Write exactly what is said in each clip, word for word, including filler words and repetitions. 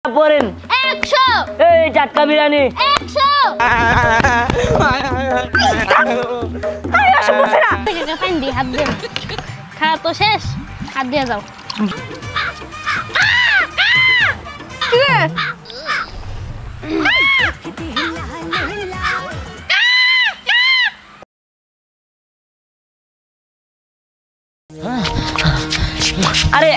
পড়েন একশো। এই টাটকা বিরিয়ানি একশো। আরে আসো বসে না থেকে পানি দিয়ে হাত দিয়ে খাওয়া তো শেষ হাত দিয়ে যাও আরে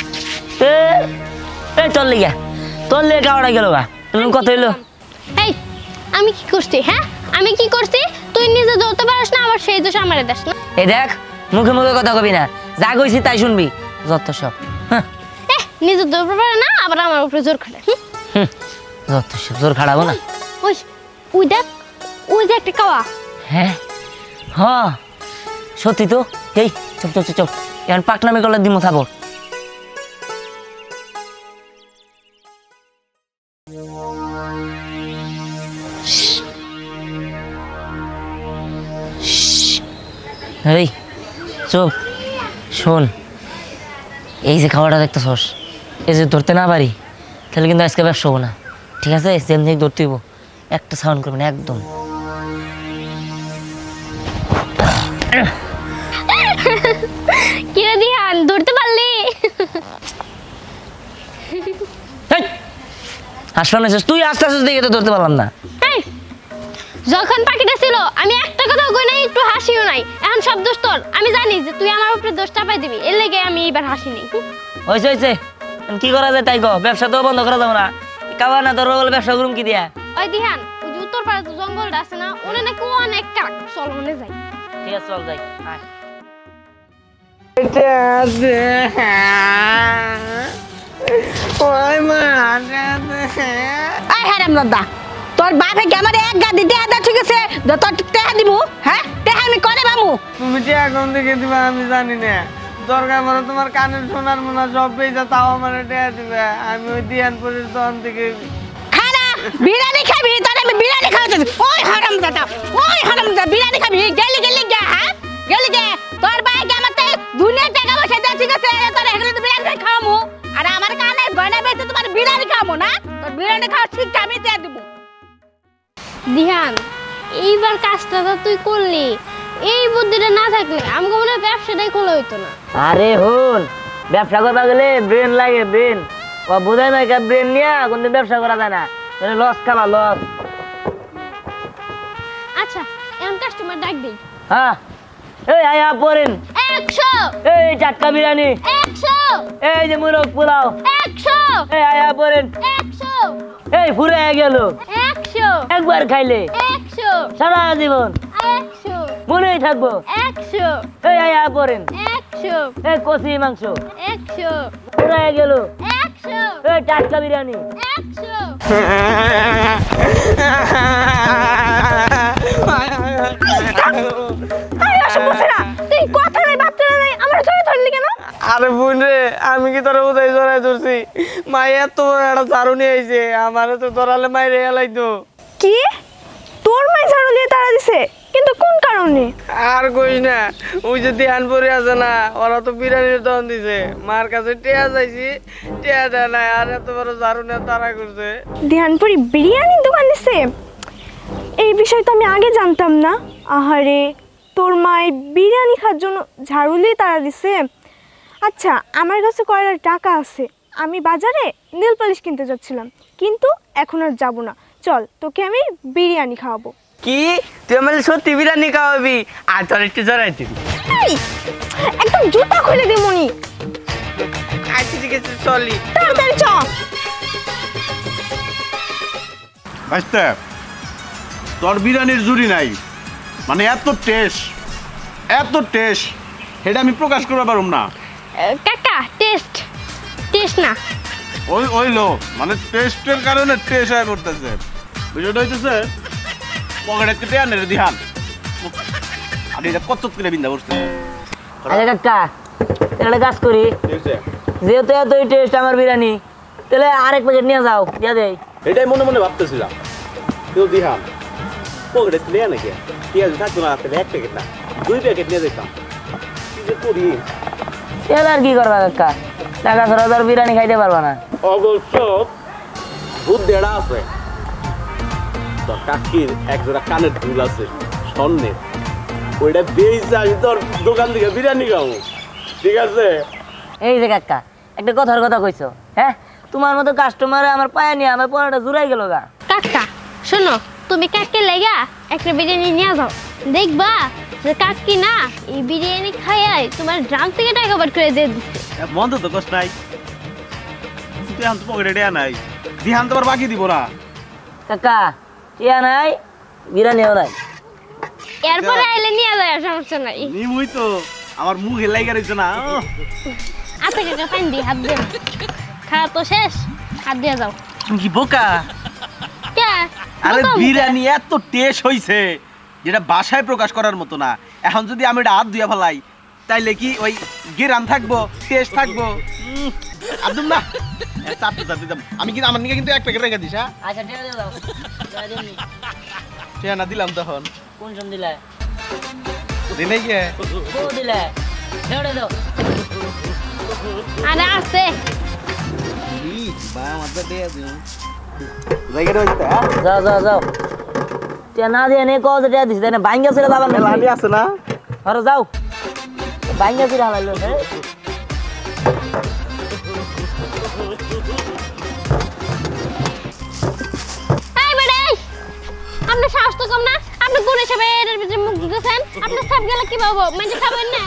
এই তোর লিগা তোর লিগে কাওড়া গেল গা তুমি কত হইলো এই আমি কি করছি হ্যাঁ আমি কি করছি তুই নিজে ধরতে পারিস না আবার সেই দোষ আমারে দেস না এই দেখ মুখে মুখে কথা কবি না যা কইছি তাই শুনবি যত সব এ নিজে ধরতে পারে না আবার আমার উপরে জোর খাটে হুম যত সব জোর খাড়াবো না ওই ওই দেখ ওই যে একটা কাওয়া হ্যাঁ হ্যাঁ সত্যি তো এই চুপ চুপ চুপ এখন পাকনামি করলে দিমু থাকো এই চুপ শোন এই যে খাওয়াটা দেখতেছস এই যে ধরতে না পারি তাহলে কিন্তু আজকে ব্যবসা হবো না ঠিক আছে যেমনি ধরতে হইব একটা সাউন্ড করবে না একদম কিরে দিহান ধরতে পারলি হাসপাতাল তুই আস্তে আস্তে দেখে তো ধরতে পারলাম না যখন পাখিটা ছিল আমি একটা কথাও কই নাই একটু হাসিও নাই এখন সব দোষ তোর আমি জানি যে তুই আমার উপরে দোষ চাপাই দিবি এর লেগে আমি এবার হাসি নেই হয়েছে হয়েছে কি করা যায় তাই গো ব্যবসা তো বন্ধ করা যাবে না কাবা না ধরো বলে ব্যবসা করুম কি দিয়া ওই দিহান ওই যে উত্তর পাড়া জঙ্গলটা আছে না ওনে নাকি অনেক কাক চল ওনে যাই ঠিক আছে চল যাই আয় ওই মা আই হারাম দাদা তোর বাপে কি আমার এক গাদি দেয়া দা ঠিক আছে তোর টেহা দিমু হ্যাঁ টেহা আমি করে বামু তুমি টেহা কোন দিকে দিবা আমি জানি না দরকার পড়ে তোমার কানের সোনার মোনা সব পেয়েছে তাও আমার টেহা দিবে আমি ওই দিয়ানপুরের দোকান থেকে খানা বিরিয়ানি খাবি তোর আমি বিরিয়ানি খাওয়াতে ওই হারাম দাদা ওই হারাম দাদা বিরিয়ানি খাবি গেলি গেলি গা হ্যাঁ গেলি গে তোর ভাই কি আমার দুনিয়া টাকা পয়সা দেয়া ঠিক আছে তোর এখানে তো বিরিয়ানি খাওয়ামু আর আমার কানের গয়না বেচে তোমার বিরিয়ানি খাওয়ামু না তোর বিরিয়ানি খাওয়া ঠিক আমি দিয়ে দেবো দিহান এইবার কাজটা তো তুই করলি এই বুদ্ধিটা না থাকলে আমাকে মনে হয় ব্যবসাটাই খোলা হইতো না আরে হন ব্যবসা করবা গেলে ব্রেন লাগে ব্রেন ও বোঝায় না কা ব্রেন নিয়া কোনদিন ব্যবসা করা যায় না মানে লস খাবা লস আচ্ছা এখন কাস্টমার ডাক দেই হ্যাঁ এই আয়া পড়েন একশো। এই টাটকা বিরিয়ানি একশো। এই যে মুরগ পোলাও একশো। এই আয়া পড়েন একশো। এই ফুরে গেল একশো। একবার খাইলে একশো। সারা জীবন একশো। মনেই থাকবো একশো। এই আয়া পড়েন একশো। এই কষি মাংস একশো। ফুরে গেল একশো। এই টাটকা বিরিয়ানি একশো। আরে আসো বসে না তুই কথা নাই বাচ্চা নাই আমার ধরে ধরলি কেন আরে বোন রে আমি কি তোরা বোঝাই জড়াই ধরছি মাই এত বড় একটা ঝাড়ু নিয়ে আইছে আমারে তো ধরালে মাইরে এলাইতো কি তোর মাই ঝাড়ু দিয়ে তারা দিছে কিন্তু কোন কারণে আর কইস না ওই যে দিয়ানপুরে আছে না ওরা তো বিরিয়ানির দোকান দিছে মার কাছে টেয়া চাইছি টেয়া দেয় নাই আর এত বড় ঝাড়ু নিয়ে তারা করছে ধ্যানপুরি বিরিয়ানির দোকান দিছে এই বিষয় তো আমি আগে জানতাম না আহারে তোর মাই বিরিয়ানি খাওয়ার জন্য ঝাড়ু দিয়ে তারা দিছে আচ্ছা আমার কাছে কয়টা টাকা আছে আমি বাজারে নেল পালিশ কিনতে যাচ্ছিলাম কিন্তু এখন আর যাব না চল তোকে আমি বিরিয়ানি খাওয়াবো কি তুই আমার সত্যি বিরিয়ানি খাওয়াবি আর তোর একটু জড়াই দিবি একদম জুতা খুলে দে মনি আচ্ছা ঠিক আছে চলি তাড়াতাড়ি চ আচ্ছা তোর বিরিয়ানির জুড়ি নাই মানে এত টেস্ট এত টেস্ট সেটা আমি প্রকাশ করতে পারুম না কাকা টেস্ট টেস্ট না ওই ওই লো মানে টেস্টের কারণে টেস্ট হয়ে পড়তেছে বিষয়টা হইতেছে পকেটে কেটে আনে রে দিহান আর এটা কত করে বিন্দা বসছে আরে কাকা তাহলে কাজ করি যেহেতু এতই টেস্ট আমার বিরিয়ানি তাহলে আরেক প্যাকেট নিয়ে যাও দিয়া দেই এটাই মনে মনে ভাবতেছিলাম কেউ দিহান পকেটে তুলে আনে কে পেঁয়াজ থাকতো না তাহলে এক প্যাকেট না দুই প্যাকেট নিয়ে যেতাম কি যে করি তাহলে আর কি করবা কাকা টাকা ছাড়া তো আর বিরিয়ানি খাইতে পারবা না অবশ্য ভূত দেড়া আছে তোর কাকির এক জোড়া কানের দুল আছে স্বর্ণের ওইটা বেয়েছে আমি তোর দোকান থেকে বিরিয়ানি খাবো ঠিক আছে এই যে কাকা একটা কথার কথা কইছো হ্যাঁ তোমার মতো কাস্টমার আমার পায়ে নিয়ে আমার পড়াটা জুড়াই গেল গা কাকা শোনো তুমি কাককে লেগা একটা বিরিয়ানি নিয়ে যাও দেখবা যে কাকি না এই বিরিয়ানি খাইয়াই তোমার ড্রাম থেকে টাকা বার করে দিয়ে দিচ্ছে মন্দ তো কষ্ট নাই তুই এখন তো পকেটে দেয়া নাই দিহান তোমার বাকি দিব না কাকা ইয়া নাই বিরিয়ানিও নাই এরপরে আইলে নিয়ে যায় সমস্যা নাই নিমুই তো আমার মুখ হেলাই গেছে না আচ্ছা কাকা ফাইন দি হাত দিয়ে খাওয়া তো শেষ হাত দিয়ে যাও তুমি কি বোকা কে আরে বোকা? বিরিয়ানি এত টেস্ট হইছে যেটা ভাষায় প্রকাশ করার মতো না এখন যদি আমি এটা হাত ধুয়ে ফেলাই তাইলে কি ওই গিরান থাকবো টেস্ট থাকবো উম, আদম না এ, চাপতে চাপতে যাম। আমি কিন্তু আমার নিকে কিন্তু এক প্যাকেট রেখে দিস হ্যাঁ আচ্ছা ঠিক আছে দাও যাই দিন সে না দিলাম তখন কোন সম দিলে দিনে গিয়ে কো দিলে ছেড়ে দাও আরে আছে জায়গাটা হইতে হ্যাঁ যাও যাও যাও টিয়া না দিয়ে নে কও যে টিয়া দিছি তাই না বাইঙ্গা ছিল বাবা লালি আছে না আরে যাও বাইঙ্গা ছিল হালাইলো হ্যাঁ এই বেড়ে আপনি সাহস তো কম না আপনি কোন হিসাবে এর ভিতরে মুখ ঢুকেছেন আপনি সব গেলে কি পাবো মেজে খাবেন না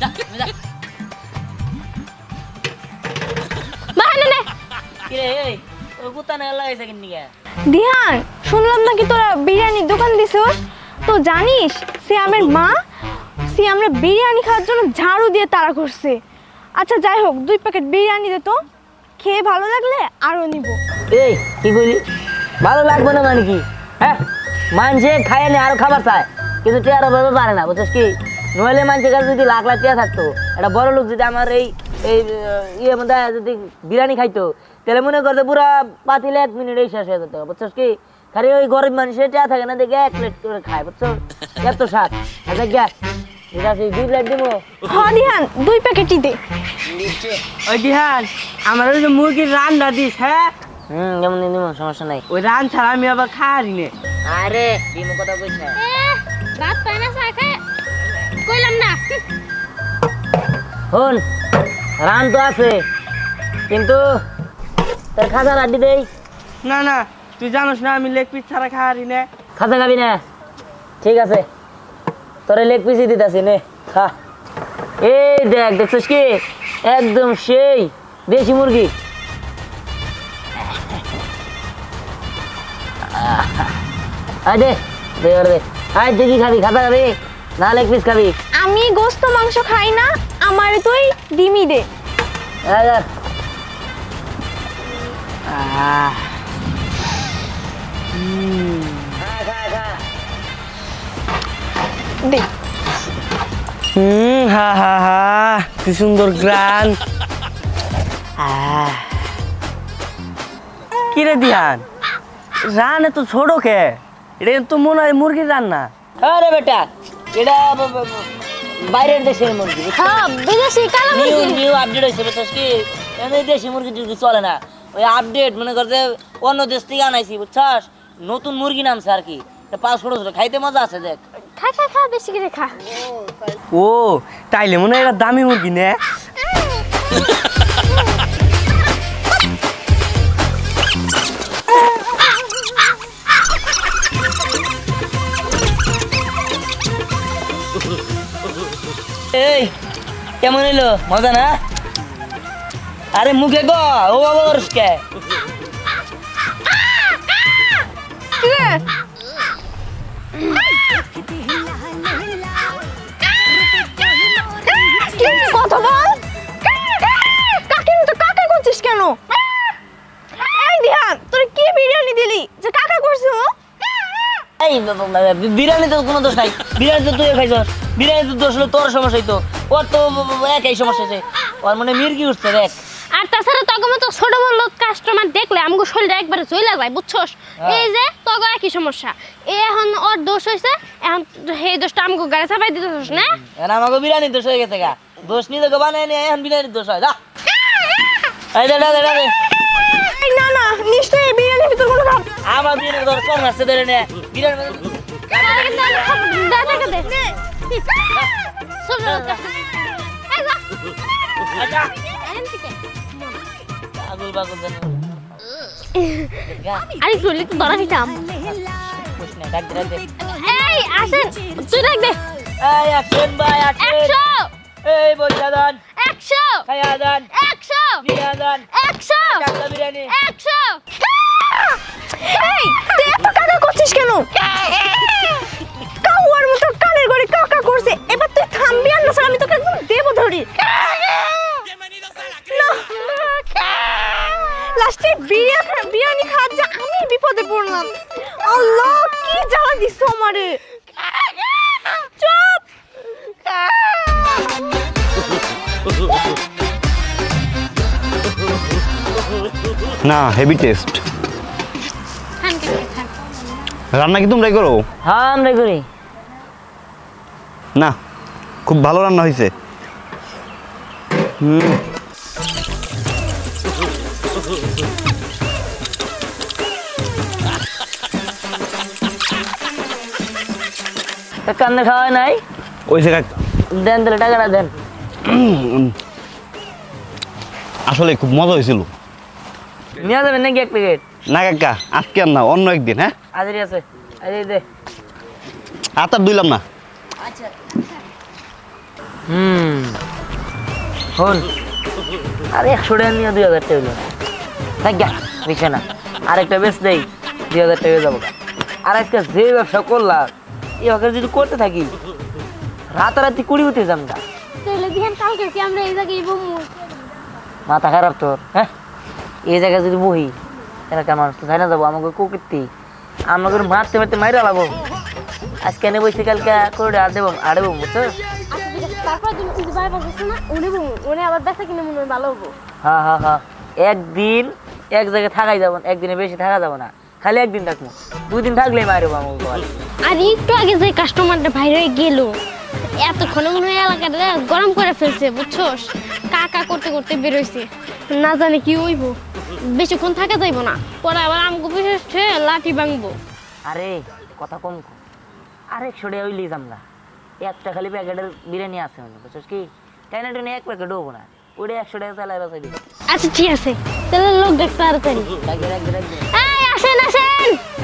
বাহানা না কি রে এই ওই কুত্তা না লাগাইছে কিন নিগা দিহান শুনলাম নাকি তোরা বিরিয়ানির দোকান দিছিস তো জানিস সিয়ামের মা সিয়ামরা বিরিয়ানি খাওয়ার জন্য ঝাড়ু দিয়ে তাড়া করছে আচ্ছা যাই হোক দুই প্যাকেট বিরিয়ানি দে তো খেয়ে ভালো লাগলে আরো নিব এই কি কইলি ভালো লাগবে না মানে কি হ্যাঁ মানছে খায় না আরো খাবার চায় কিন্তু টিয়ার অভাবে পারে না বুঝছিস কি নইলে মানুষের কাছে যদি লাখ লাখ টিয়া থাকতো একটা বড় লোক যদি আমার এই এই ইয়ে মধ্যে যদি বিরিয়ানি খাইতো তাহলে মনে করতে পুরা পাতিলে এক মিনিটেই শেষ হয়ে যেত বুঝছিস কি খালি ওই গরিব মানুষের টিয়া থাকে না দেখে এক প্লেট করে খায় বুঝছো এত স্বাদ আচ্ছা গ্যা ঠিক আছে দুই প্লেট দিব হ্যাঁ দিহান দুই প্যাকেটই দে ওই দিহান আমার ওই যে মুরগির রান্না দিস হ্যাঁ হুম যেমন দিব সমস্যা নাই ওই রান ছাড়া আমি আবার খাওয়ারি নে আরে দিমু কথা কইছে এ রাত পায় না চা খায় কইলাম না হন রান তো আছে কিন্তু তোর খাজা রাড্ডি দেই না না তুই জানোস না আমি লেগ পিস ছাড়া খাওয়ারি নে খাজা খাবি না ঠিক আছে তোরে লেগ পিসই দিতেছি নে খা এই দেখ দেখছিস কি একদম সেই দেশি মুরগি আয় দে দে ওরে দে আয় তুই কি খাবি খাজা খাবি না লেগ পিস খাবি আমি গোস্ত মাংস খাই না আমার তুই ডিমি দে আয় যা আহ খা খা খা দে হুম হা হা হা কি সুন্দর গ্রান কি রে দিহান রান এত ছোট কে এটা তো মনে হয় মুরগির রান্না আরে বেটা এটা ব- ব- ব- বাইরের দেশের মুরগি হ্যাঁ বিদেশি কালো নিউ মুরগি নিউ আপডেট হয়েছে বুঝছিস কি এমনি দেশি মুরগি টুরগি চলে না ওই আপডেট মনে কর যে অন্য দেশ থেকে আনাইছি বুঝছস নতুন মুরগি নামছে আর কি পাঁচ ছোট ছোট খাইতে মজা আছে দেখ খা খা খা বেশি করে খা ও তাইলে মনে হয় এটা দামি মুরগি নে এই কেমন এলো মজা না আরে মুখে গো ও বাবা কে কথা বল কাকে তো কাকা করছিস কেন এই দিহান তোর কি বিরিয়ানি দিলি যে কাকা করছিস এই ব- ব- ব- বিরিয়ানি তো কোনো দোষ নাই বিরিয়ানি তো তুই খাইছস বিরিয়ানি তো দোষ হলো তোর সমস্যা হইতো ওর তো ব- ব- একই সমস্যা আছে ওর মানে মির্গি উঠছে দেখ আর তাছাড়া তখন মতো ছোট বড় কাস্টমার দেখলে আমাকে শরীরটা একবারে চলে যায় বুঝছস এই যে তখন একই সমস্যা এ এখন ওর দোষ হয়েছে এখন সেই দোষটা আমাকে গাড়ি চাপাই দিতেছস না এখন আমাকে বিরিয়ানি দোষ হয়ে গেছে গা দোষ নিয়ে তোকে বানায় নিয়ে এখন বিরিয়ানির দোষ হয় যা এই দে দে দে দে এই না না নিশ্চয়ই এই বিরিয়ানি ধর কোন আসছে ধরে নে বিরান দে দে দে ছোট লোক এই যা আচ্ছা এন থেকে পাগল পাগল জানি আরে তুই তো ধরা দিতাম কইছ না ডাক দে ডাক দে এই আসেন তুই ডাক দে এই অ্যাকশন ভাই অ্যাকশন একশো এই বইয়া দান একশো খায়া দান একশো বিয়া দান একশো টাকা বিরিয়ানি একশো এই তুই এত কাকা করছিস কেন কাউয়ার মতো কানের গড়ে কাকা করছে এবার তুই থামবি আর না স্যার আমি তোকে একদম দেব ধরি লাস্টে বিরিয়ানি বিরিয়ানি খাওয়ার যে আমি বিপদে পড়লাম আল্লাহ কি জ্বালা দিছো আমারে চুপ না হেভি টেস্ট খান কে খান রান্না কি তোমরাই করো হ্যাঁ আমরা করি না খুব ভালো রান্না হয়েছে হুম কান্দে খাওয়া নাই ওই জায়গায় দেন তাহলে টাকাটা দেন আসলে খুব মজা হয়েছিল নিয়ে যাবেন নাকি এক প্যাকেট না কাকা আজকে আর না অন্য একদিন হ্যাঁ হাজিরি আছে এই দে আর তার দুইলাম না হুম হন আরে একশো টাকা নিয়ে দুই হাজার টাকা হইল থাক গা বুঝছে না আরেকটা বেশ দেই দুই হাজার টাকা যাবো আর আজকে যে ব্যবসা করলাম এই হকের যদি করতে থাকি রাতারাতি কুড়ি উঠে যাম না তাহলে দিহান কালকে কি আমরা এই জায়গায় বমু মাথা খারাপ তোর হ্যাঁ এই জায়গায় যদি বহি এলাকার মানুষ তো যাই না যাবো আমাকে কুকিরতি আমাকে মারতে মারতে মাইরা লাগবো আজকে এনে বসে কালকে করে আর দেবো আর দেবো বুঝছো আচ্ছা ঠিক আছে তারপর তুমি কিছু ভাই পাচ্ছ না উনি বমু উনি আবার দেখা কিনে মনে হয় ভালো হবো হ্যাঁ হ্যাঁ হ্যাঁ একদিন এক জায়গায় থাকাই যাবো না একদিনে বেশি থাকা যাবো না খালি একদিন থাকবো দুই দিন থাকলেই মারবো আমাকে বল আর একটু আগে যে কাস্টমারটা বাইরে হয়ে গেল এতক্ষণে মনে হয় এলাকাটা গরম করে ফেলছে বুঝছোস কাকা করতে করতে বেরোইছে না জানে কি হইব বেশিক্ষণ থাকা যাইব না পরে আবার আমগো বিশেষ লাঠি ভাঙবো আরে কথা কম কর। আরেকশো টাকা ওই লিয়ে যাম না একটা খালি প্যাকেটের বিরিয়ানি আছে মানে বুঝছিস কি টাইনা টেনে এক প্যাকেট হবো না ওটা একশো টাকা চালাই বাসাই দিবি আচ্ছা ঠিক আছে তাহলে লোক দেখ তাড়াতাড়ি রাখবে রাখবে রাখবে এই আসেন আসেন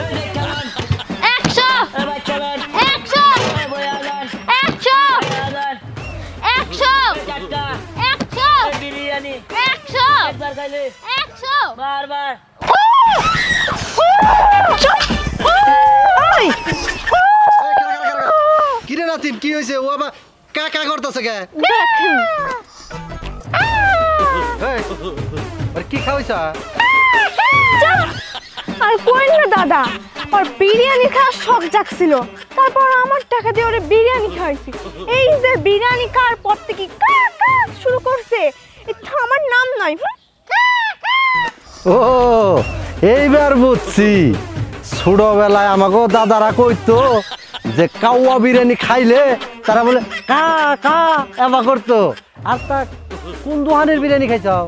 একশো একশো একশো একশো একশো বিরিয়ানি একশো একবার খাইলে একশো বারবার কিরে নাতিন কি হয়েছে ও আবার কাকা করতেছে কে এই, আরে কি খাওয়াইছা আর কইন না দাদা আর বিরিয়ানি খাওয়ার শখ জাগছিল তারপর আমার টাকা দিয়ে ওরে বিরিয়ানি খাওয়াইছি এই যে বিরিয়ানি খাওয়ার পর থেকে কা কা শুরু করছে এটা আমার নাম নয় হুঁ। ও এইবার বুঝছি ছোটবেলায় আমাকে দাদারা কইতো যে কাউয়া বিরিয়ানি খাইলে তারা বলে কা কা এবা করতো আর তা কোন দোকানের বিরিয়ানি খাইছাও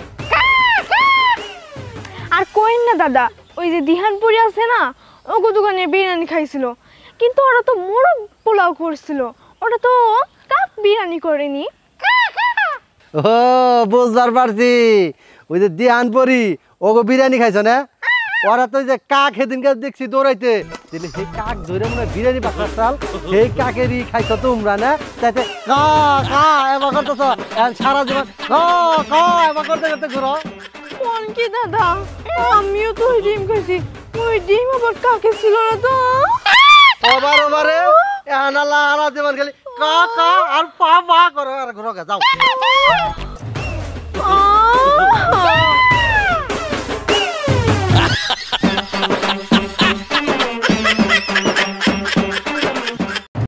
আর কইন না দাদা ওই যে দিহানপুরি আছে না ওগো দোকানে বিরিয়ানি খাইছিল কিন্তু ওরা তো মোরগ পোলাও করছিল ওটা তো কাপ বিরিয়ানি করেনি ও বুঝবার পারছি ওই যে দিহানপুরি ওগো বিরিয়ানি খাইছ না ওরা তো ওই যে কাক সেদিনকে দেখছি দৌড়াইতে দিলে সেই কাক ধরে মনে হয় বিরিয়ানি পাকড়া চাল সেই কাকেরই খাইছ তোমরা না তাইতে কা কা এবার করতেছ সারা জীবন কা কা এবার করতে করতে ঘুরো কোন কি দাদা আমিও তো ওই ডিম খাইছি ওই ডিম আবার কাকে ছিল না তো ওবার ওবারে আনালা আনা জীবন খালি কা কা আর পা পা করো আর ঘুরো গে যাও আ